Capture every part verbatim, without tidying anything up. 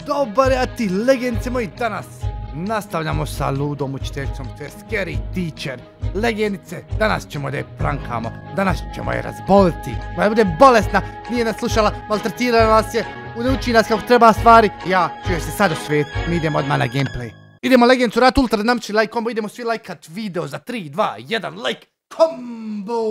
Kao barati, legendice moji, danas nastavljamo sa ludom učiteljicom, to je Scary Teacher. Legendice, danas ćemo da je prankamo, danas ćemo je razboliti, da bude bolesna, nije nas slušala, maltretirala nas je, ne uči nas kako treba stvari. Ja ću joj se sad u svijet, mi idemo odmah na gameplay. Idemo legendicu, rat ultra dinamični like combo, idemo svi lajkat video za tri, dva, jedan, like combo!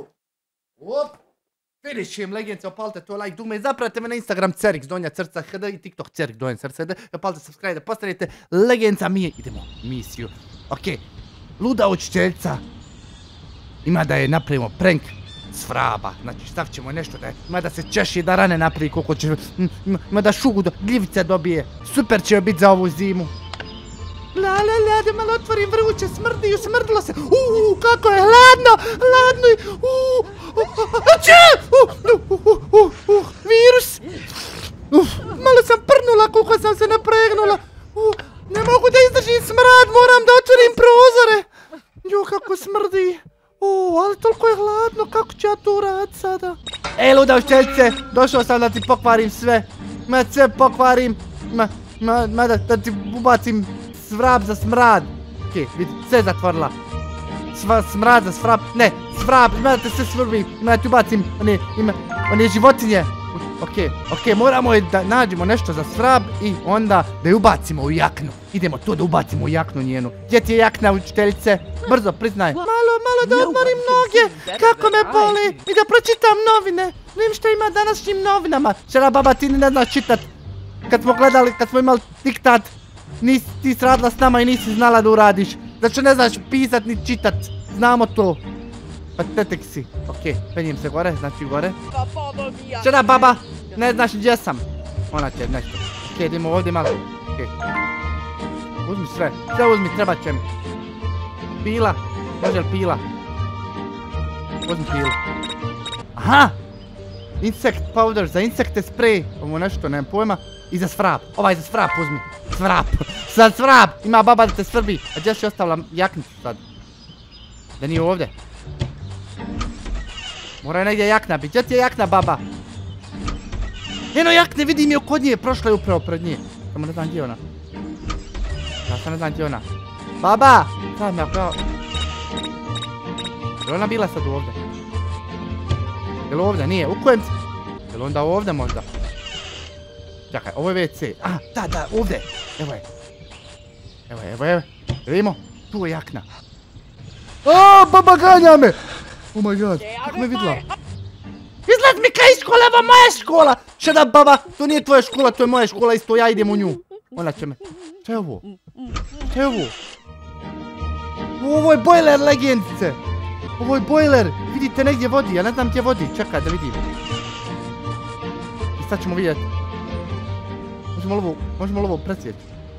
Op! Finishim legendice, opalite to like dugme i zapratite me na Instagram Cerix donja crca hd i TikTok Cerix donja crca hd. Opalite subscribe da postanete legendica, mi idemo misiju. Okej, luda učiteljica ima da je napravimo prank s fraba. Znači stavit ćemo nešto da je, ima da se češi, da rane napravi koliko će, ima da šugu, gljivice dobije. Super će biti za ovu zimu. La la la, da malo otvorim, vruće, smrdi, smrdilo se. Uuu, kako je hladno, hladno i uuu, ače, uuu, virus. Malo sam prnula koliko sam se napregnula. Ne mogu da izdržim smrad, moram da otvorim prozore. Jo, kako smrdi. O, ali toliko je hladno, kako ću ja to uraditi sada? Ej, luda učiteljice, došao sam da ti pokvarim sve. Ma sve pokvarim, ma, ma, ma da, da ti ubacim svrab za smrad. Okej, vidi, sve zatvorila. Sva, smrad za svrab, ne, svrab, ima da te sve svrbi, ima da ti ubacim, one, ima, one životinje. Okej, okej, moramo da nađemo nešto za svrab i onda da je ubacimo u jaknu. Idemo to da ubacimo u jaknu njenu. Gdje ti je jakna učiteljice? Brzo, priznaj. Malo, malo da odmorim noge, kako me boli, i da pročitam novine. Vidim što ima današnjim novinama. Šera baba, ti ne znaš čitat. Kad smo gledali, kad smo imali diktat, nisi ti sradila s nama i nisi znala da uradiš. Znači ne znaš pisat ni čitat. Znamo to. Patetik si. Okej, penjem se gore, znači gore. Šera baba, ne znaš gdje sam. Ona će nešto. Okej, idemo ovdje malo. Okej. Uzmi sve, sve uzmi, treba će mi. Pila, može li pila? Uzmi pilu. Aha! Insect powder, za insekte spray. Ovo nešto, nemam pojma. I za svrab, ovaj za svrab uzmi. Svrab, za svrab, ima baba da te svrbi. A gdje si ostavila jaknicu sad? Da nije ovdje. Mora je negdje jakna biti, gdje ti je jakna baba? Eno jakne, vidim je kod nje, prošla je upravo pred nje. Samo ne znam gdje ona. Ja sam ne znam gdje ona. Baba! Sad me pravo. Je li ona bila sad ovdje? Je li ovdje? Nije, u kojem se? Je li onda ovdje možda? Čakaj, ovo je ve ce. A, da, da, ovdje. Evo je. Evo je, evo je. Vidimo, tu je jakna. Aaaa, baba ganja me! Oh my god, kako me vidjela? Izlaz mi kaj iz škole, ovo moja škola! Shut up, baba, to nije tvoja škola, to je moja škola, isto ja idem u nju. Ona će me... Šta je ovo? Šta je ovo? Ovo je bojler, legendice! Ovo je bojler! Vidite, negdje vodi, ja ne znam gdje vodi, čekaj da vidim. I sad ćemo vidjeti. Možemo li ovo, možemo li ovo presjeći?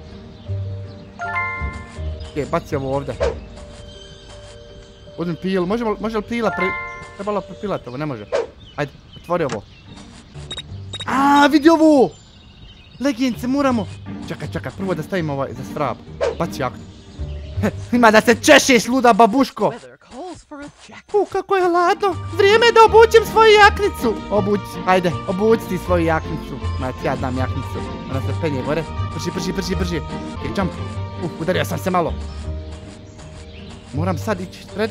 Okej, baci ovo ovdje. Uzmem pilu, možemo, može li pila pre... Trebalo prepilati ovo, ne može. Ajde, otvori ovo. Aaaa, vidi ovo! Legendice, moramo... Čekaj, čekaj, prvo da stavimo ovaj za svrab. Baci jaknu. Ima da se češeš, luda babuško! U, kako je hladno! Vrijeme je da obučem svoju jaknicu! Obući, ajde, obući ti svoju jaknicu. Ma ti ja dam jaknicu. Ona se penje gore. Brži, brži, brži, brži. Okej, jump. Uf, udario sam se malo. Moram sad ići pred.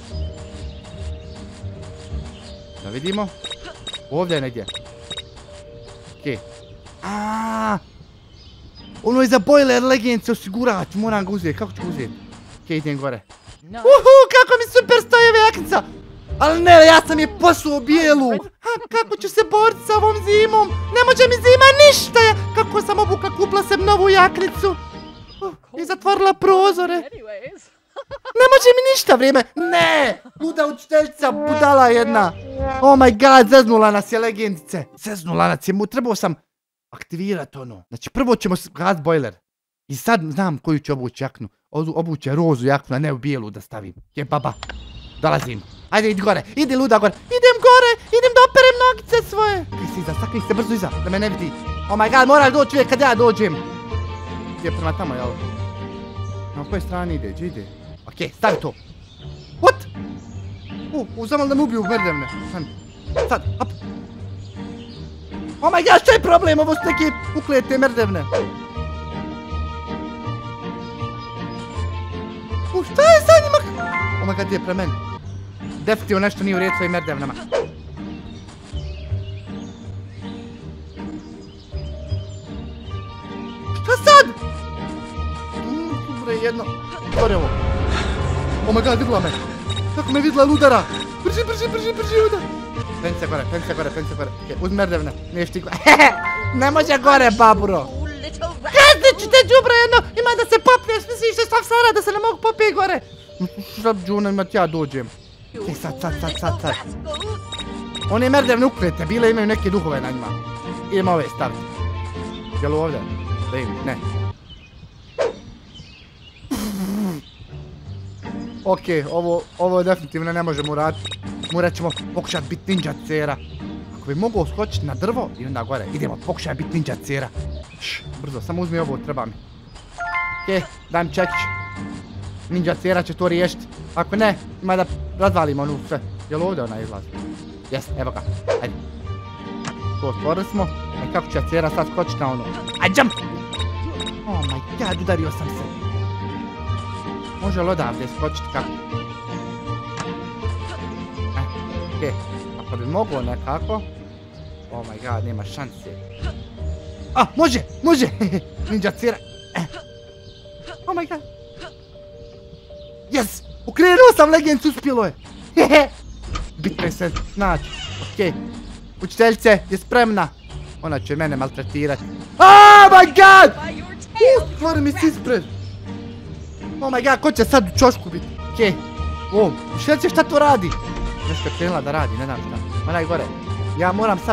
Da vidimo. Ovdje je negdje. Okej. Aaaa. Ono je za bojler, legendice, osigurač. Moram ga uzeti, kako ću uzeti? Okej, idem gore. Uhu, kako mi super stoji ova jaknica. Ali ne, ja sam je posuo bijelu. A kako ću se boriti sa ovom zimom? Ne može mi zima ništa. Kako sam obukla, kupila sam novu jaknicu. I zatvorila prozore. Ne može mi ništa, vrijeme. Ne, luda učiteljica, budala jedna. Oh my god, zeznula nas je, legendice. Zeznula nas je, mu trebao sam aktivirati ono. Znači prvo ćemo gaz bojler. I sad znam koju ću obući jaknu. Obuće rozu jaknu, a ne u bijelu da stavim. Je baba, dolazim. Ajde, idi gore, idi luda gore. Idem gore, idem da operem nogice svoje. Kaj si iza, sakni se brzo iza, da me ne vidi. Oh my god, moraš doći uvijek kad ja dođem. Ide prema tamo, jel? Na kojoj strani ide, gdje ide? Okej, stavi to. What? U, u, samo da me ubiju mrdevne. Sad, hop. Oh my god, šta je problem? Ovo su neke uklete merdevne. U, šta je sa njima? Oh my god, gdje je pre meni? Definitivno nešto nije u redu svojim merdevnama. Šta sad? Dobre, jedno. Gore ovo. Oh my god, vidjela me. Kako me vidjela ludara. Brži, brži, brži, brži udar. Pen se gore, pen se gore, pen se gore. Uzmi merdevne. Niješ ti gore. Ne može gore, baburo. Kazni ću te džubra jedno. Ima da se popneš. Misliš da sam sada da se ne mogu popije gore. Šta džuna ima ja dođem. E sad, sad, sad, sad, sad. One merdevne uklete. Bile imaju neke duhove na njima. Idemo ove staviti. Jel ovdje? Da im, ne. Okej, ovo, ovo definitivno ne možemo uraditi. Morat ćemo pokušati biti ninja cera. Ako bi mogao skočiti na drvo i onda gore, idemo pokušati biti ninja cera. Šš, brzo, samo uzmi ovo, treba mi. Okej, daj mi čekić. Ninja cera će to riješiti. Ako ne, ima da razvalimo onu sve. Jel ovdje ona izlazi? Jes, evo ga, ajde. To otvorili smo. E kako će cera sad skočiti na ono? Ajde, jump! Oh my god, udario sam se. Može li odavde skočiti kako? Eh, okej. Ako bi moglo nekako. Oh my god, nema šanse. A, može, može! Ninja cera. Eh. Oh my god. Yes! Ukrenuo sam, legenc, uspjelo je. Hehe. Bitno je se naći. Okej. Učiteljice je spremna. Ona će mene maltretirati. Oh my god! Stvori mi se ispred. Oh my god, ko će sad u čošku biti? Okej. O, učiteljice šta to radi? Nešto je krenula da radi, ne znam šta. Onaj gore. Ja moram sad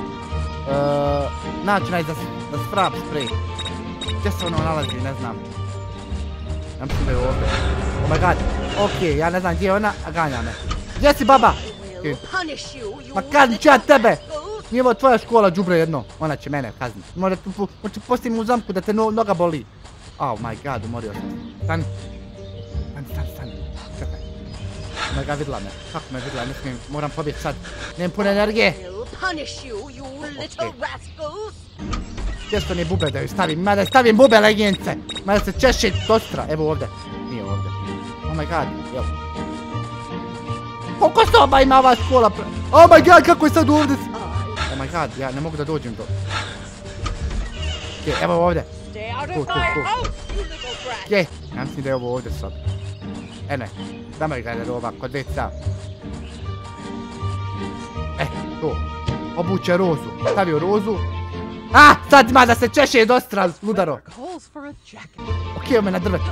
naći onaj za sprap spray. Gdje se ono nalazi, ne znam. Ja mislim da je ovdje. Oh my god. Okej, ja ne znam gdje je ona, a ganja me. Gdje si, baba? Ma kaznit ću ja tebe! Nije ovo tvoja škola, džubre jedno. Ona će mene kazniti. Možda ti postavim u zamku da te noga boli. Oh my god, umorio sam. Stani. Stani, stani, stani. Čekaj. Oh my god, vidjela me. Kako me vidjela, ne smijem, moram pobjeći sad. Nemam puno energije. Gdje su one bube da ju stavim? Ima da ju stavim bube, legence. Ima da se češe tostra. Evo ovdje. Nije ovdje. Oh my god, evo. Koliko soba ima ova škola? Oh my god, kako je sad ovdje? Oh my god, ja ne mogu da dođem do... Okej, evo ovdje. Tu, tu, tu. Okej, ja mislim da je ovo ovdje sad. E ne, damo ga da ovako, djeca. E, tu. Obuće rozu. Stavio rozu. A, sad ima da se češe dostra, ludaro. Okej, ome na drvetu.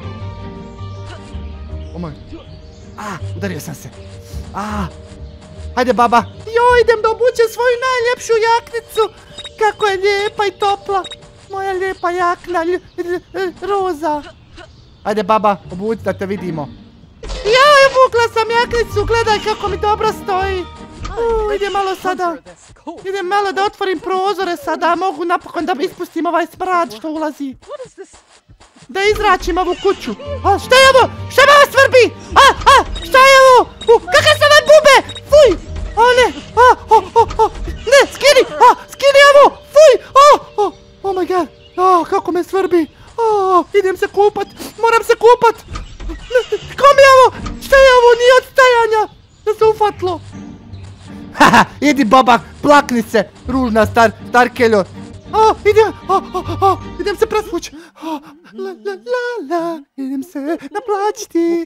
Oh my... A, udario sam se. A, hajde baba. Jo, idem da obučem svoju najljepšu jaknicu. Kako je lijepa i topla. Moja lijepa jakna, roza. Hajde baba, obuci da te vidimo. Ja, obukla sam jaknicu, gledaj kako mi dobro stoji. Uuu, idem malo sada. Idem malo da otvorim prozore sada, mogu napokon da ispustim ovaj smrad što ulazi. Da izračim ovu kuću. A, šta je ovo? Šta me ovo svrbi? A, a, šta je ovo? U, kakve su ove bube? Fuj! O ne! A, o, o, o! Ne, skini! A, skini ovo! Fuj! O, o! Oh my god! A, kako me svrbi! O, idem se kupat! Moram se kupat! Ko mi je ovo? Šta je ovo? Nije od stajanja! Da se ufatlo! Haha, idi baba, plakni se! Ružna star, starkeljo! O, idem, o, o, o, idem se presvući. La, la, la, la, idem se naplaćiti.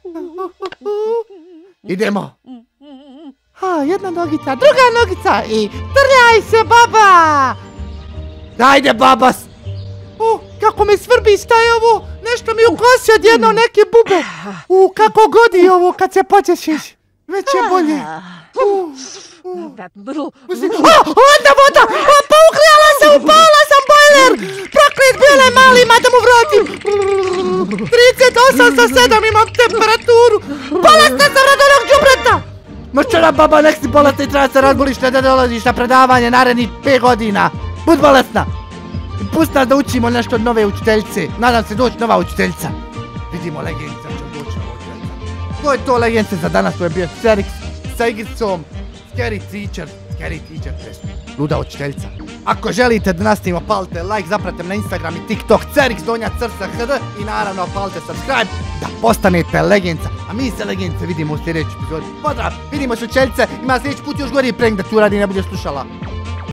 Idemo. Ha, jedna nogica, druga nogica i trljaj se, baba. Ajde, baba. O, kako me svrbi, šta je ovo? Nešto mi u kosi odjedno neke bube. U, kako godi ovo kad se počešiš. Već je bolje. Onda voda! Poukljala sam, upala sam bojler! Proklet bile mali, ima da mu vratim! trideset osam sa sedam imam temperaturu! Bolesna sam rad onog džubreta! Mrčana baba, nek si bolesna i treba se razboliš ne da dolaziš na predavanje narednih pet godina! Bud bolesna! Pusti nas da učimo nešto od nove učiteljice. Nadam se doći nova učiteljica. Vidimo legendica će doći nova učiteljica. To je to legence za danas, to je bio Serix sa igricom Scary Teacher, Scary Teacher pesmu. luda učiteljica. Ako želite da nastavimo, palite like, zapratite me na Instagram i TikTok, Cerix donja crsa hd i naravno palite subscribe da postanete legenca. A mi se legence vidimo u sljedećoj epizodi. Pozdrav, vidimo se učiteljice, ima sljedeći put još gori prank da ti uradi ne bude slušala.